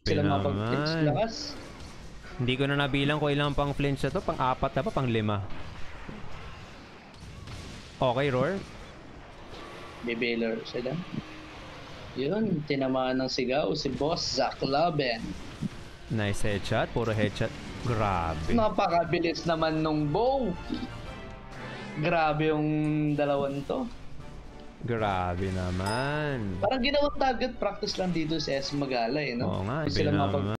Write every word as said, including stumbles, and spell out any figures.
sila mapag-flinch lakas. Hindi ko na nabilang kung ilang pang flinch na to. Pang apat na pa, pang lima. Okay, Roar. Bibailer sila. Yun, tinamaan ng sigaw si Boss Zaclovben. Nice headshot. Puro headshot. Grabe. Napakabilis naman nung bow. Grabe yung dalawan to. Grabe naman. Parang ginawang target practice lang dito sa S Magala eh, no? Oo nga, sila mapag